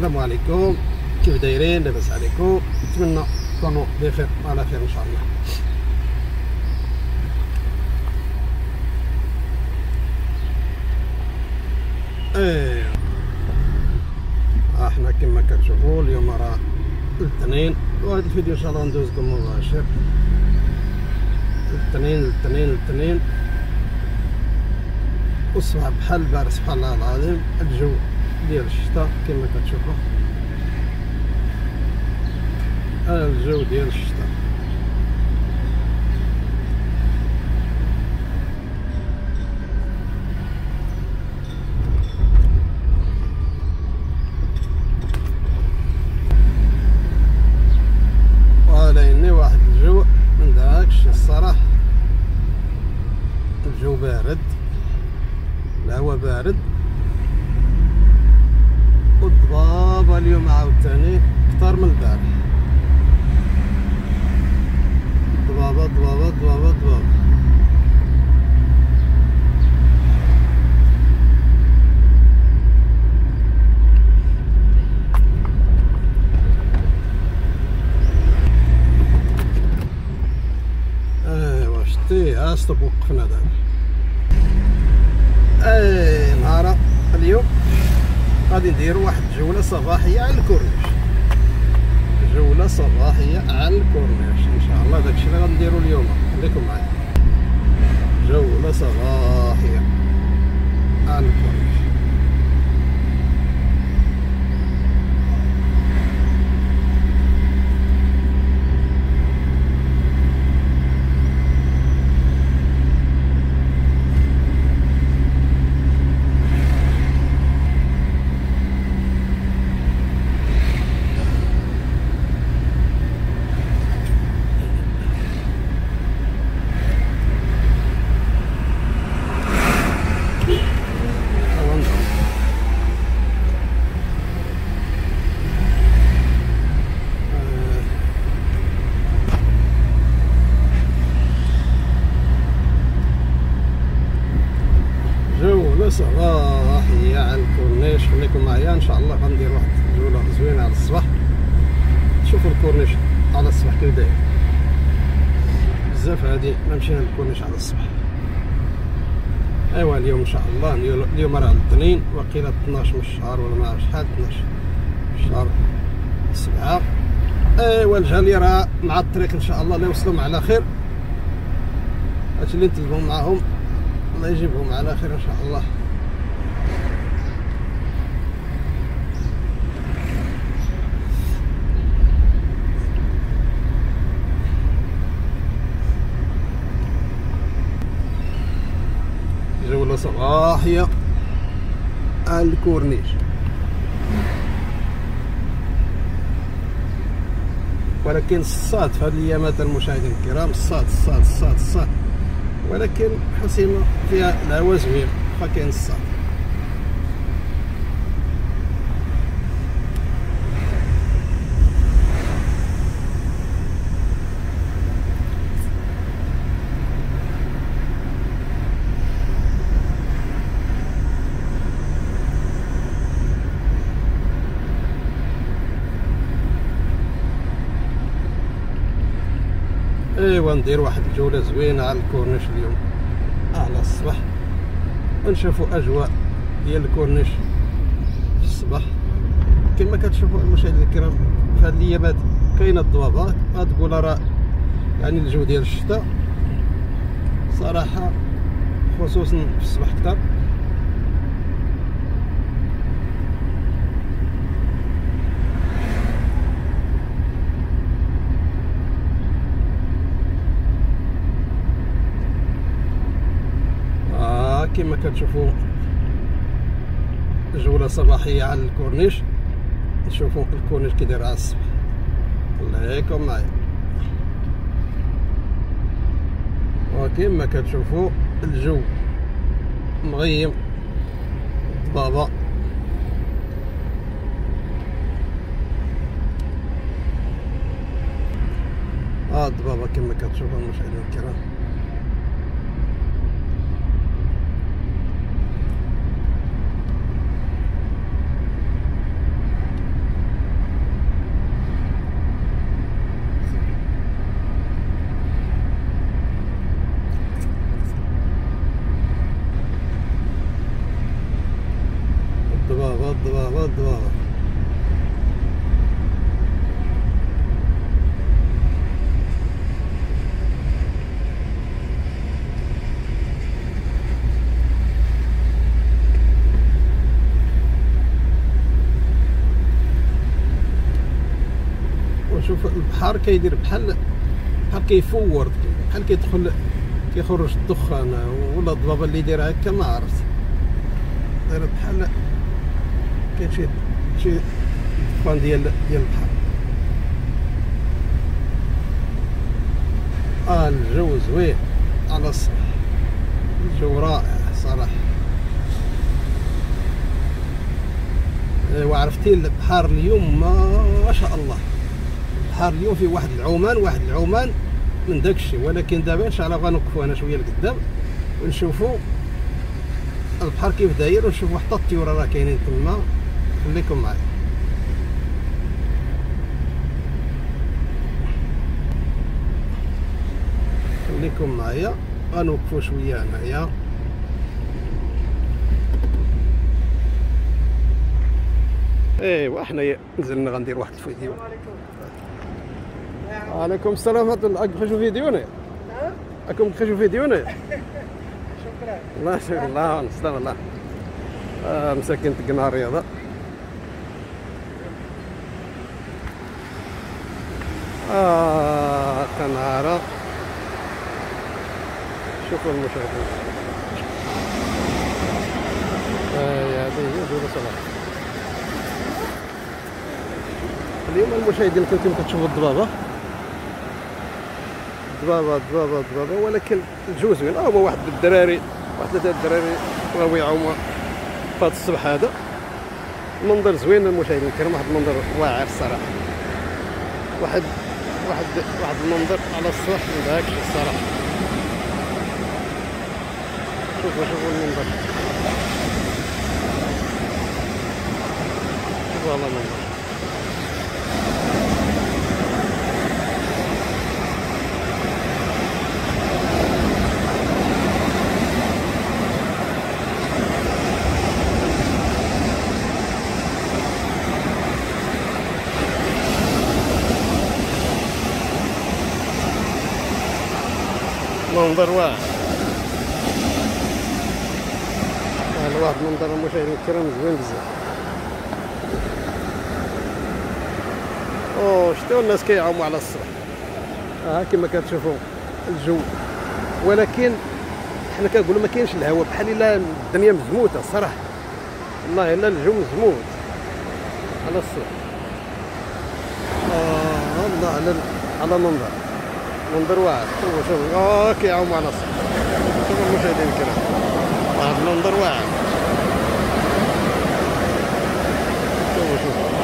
السلام عليكم، كيف دايرين؟ لاباس عليكم؟ نتمنى تكونوا بخير وعلى خير ان شاء الله. ايوا احنا كما كتشوفوا اليوم راه الاثنين، وهذا الفيديو ان شاء الله ندوزكم مباشر الاثنين والصباح بحال البارح. سبحان الله العظيم، الجو ديال الشتاء كما كتشوفوا، الجو ديال الشتاء. ولكن واحد الجو من داكشي الصراحه، الجو بارد، الهواء بارد، والضبابه اليوم عاوتاني كثر من البارح. ضبابه ضبابه ضبابه ضبابه. ايوا شتي ستوب وقفنا دابا. نهار اليوم غادي نديرو واحد الجولة صباحية على الكورنيش، جولة صباحية على الكورنيش ان شاء الله. داكشي اللي غنديرو اليوم، خليكم معايا. جولة صباحية على الكورنيش. جولة صباحية على الكورنيش، خليكم معايا ان شاء الله. غندير واحد الجولة زوينة على الصباح، تشوفوا الكورنيش على الصباح كيف داير. بزاف هادي ما مشينا للكورنيش على الصباح. ايوا اليوم ان شاء الله، اليوم راه الاثنين، وقيله 12 من الشهر ولا ما عرفتش شحال، 12 شهر 7. ايوا الجاليه راه مع الطريق ان شاء الله، لا يوصلهم على خير. هادشي اللي نطلبهم معاهم، الله يجيبهم على خير ان شاء الله. جولة صباحية على الكورنيش. ولكن الصاد في هذه الايامات المشاهدين الكرام، الصاد، ولكن حسيمة فيها الهواء زوين، فكاين الصاد. ايوا ندير واحد الجولة زوينة على الكورنيش اليوم على الصباح، ونشوفوا اجواء ديال الكورنيش في الصباح. كما كتشوفوا المشاهدين الكرام، في هذه الايامات كاينه الضبابات، غتقول راه يعني الجو ديال الشتاء صراحه، خصوصا في الصباح كثر. كما كتشوفوا جولة صباحية على الكورنيش. نشوفوا الكورنيش كي داير على الصباح، الله يكون معايا. وكما كتشوفوا الجو مغيم، ضبابة. الضبابة كما كتشوفوا المشاهدين الكرام. البحر كيدير بحال كيفور، بحال كيدخل كيخرج الدخان، ولا الضبابه اللي دايره هكا ما عرفت، دايره بحال كاين شي دخان ديال البحر. الجو زوين على الصباح، الجو رائع صراحه. وعرفتي البحر اليوم ما شاء الله، البحر اليوم فيه واحد العومان من داكشي. ولكن دابا ان شاء الله غنوقفوا هنا شويه لقدام ونشوفوا البحر كيف داير، ونشوفوا حتى الطيور راه كاينين تما. خليكم معايا. غنوقفوا شويه هنايا. ايوا حنايا نزلنا غندير واحد الفيديو. وعليكم السلام ورحمه الله. راكم تخرجوا فيديونا؟ راكم تخرجوا فيديونا؟ شكرا. الله يسلمك. الله نسلم الله. مساكن تقنا الرياضه. قناره. شوفوا المشاهدين. هذه هي جولة صلاح. اليوم المشاهدين كنتم كتشوفوا الضبابة، ولكن الجو زوين. هو واحد الدراري، واحد 3 الدراري راهو يعوموا في هذا الصباح هذا. المنظر زوين المشاهدين الكرام، واحد المنظر واعر الصراحة. واحد المنظر على الصباح من داك الصراحة. شوفوا المنظر، شوفوا على المنظر. منظر واعر. هذا واحد المنظر المشاهدين الكرام زوين بزاف. شتو الناس كيعوموا على الصباح كما كتشوفوا الجو. ولكن حنا كنقولوا ما كاينش الهواء، بحال الا الدنيا مزموته الصراحه. والله الا الجو مزموت على الصباح. الله على منظر واعر. شوفوا كيعوموا على الصباح. شوفوا المشاهدين الكرام، واحد المنظر واعر. شوفوا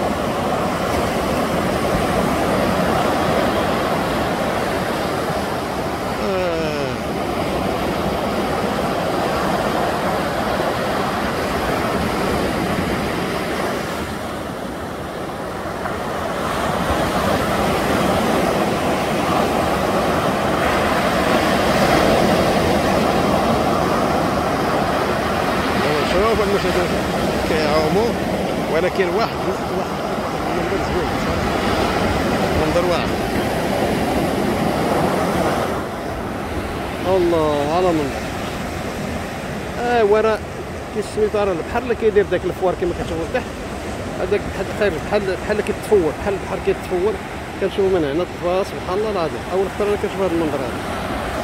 المشاهدين كيعوموا، ولكن واحد المنظر زوين صراحه، منظر واعر. الله على منظر. ورا كيسميتو راه البحر اللي كيدير داك الفوار كما كتشوفوا لتحت، هذاك بحال كيتفور، بحال البحر كيتفور. كنشوفوا من هنا الطفا. سبحان الله العظيم، اول خطره انا كنشوف هذا المنظر هذا.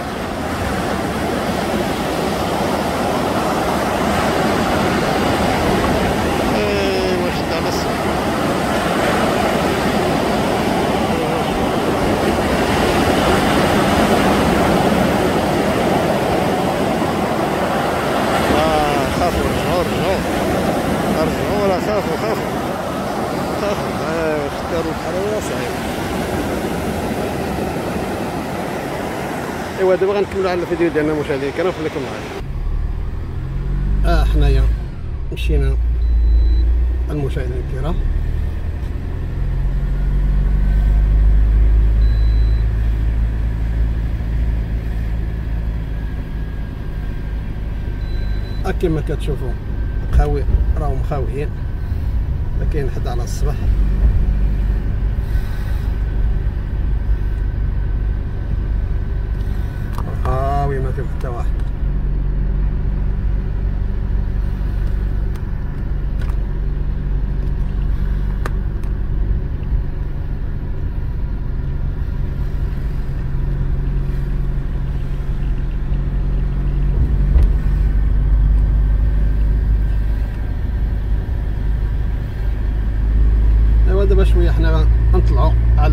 ارجعوا ولا خافوا اختاروا الحراره صعيب. ايوا دابا غنكملوا على الفيديو ديالنا مشاهدينا الكرام، خليكم معايا. حنايا مشينا المشاهدين الكرام. كما كتشوفوا القهاوي راهم خاويين، ما كاين حد على الصباح. خاوي ما كاين حتى واحد.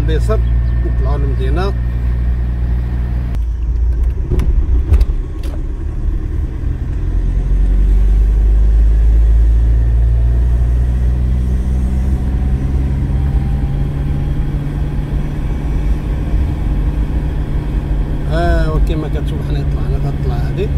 اليسار نطلعوا للمدينه. كما كتشوف حنا طلعنا هاد الطلعه هادي.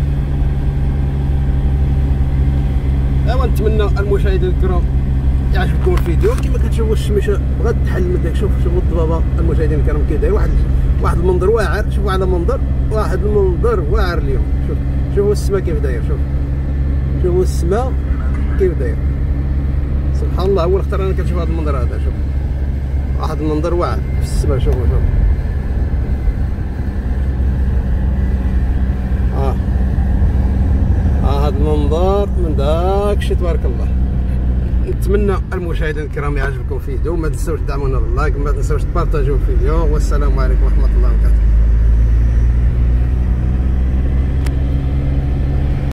ايوا نتمنى المشاهدين الكرام يعجبكم الفيديو. كما كتشوفوا الشميشه بغات تحل من داك. شوفوا الضبابه المشاهدين الكرام كي داير واحد المنظر واعر. شوفوا على منظر واحد المنظر واعر اليوم. شوفوا السماء كيف داير. شوفوا السماء كيف داير. سبحان الله اول خطره انا كنشوف هذا المنظر هذا. شوف واحد المنظر واعر في السماء. شوفوا هذا المنظر من داكشي تبارك الله. نتمنى المشاهدين الكرام يعجبكم الفيديو. ما تنساوش تدعمونا باللايك، ما تنساوش تبارطاجيو الفيديو. والسلام عليكم ورحمه الله وبركاته.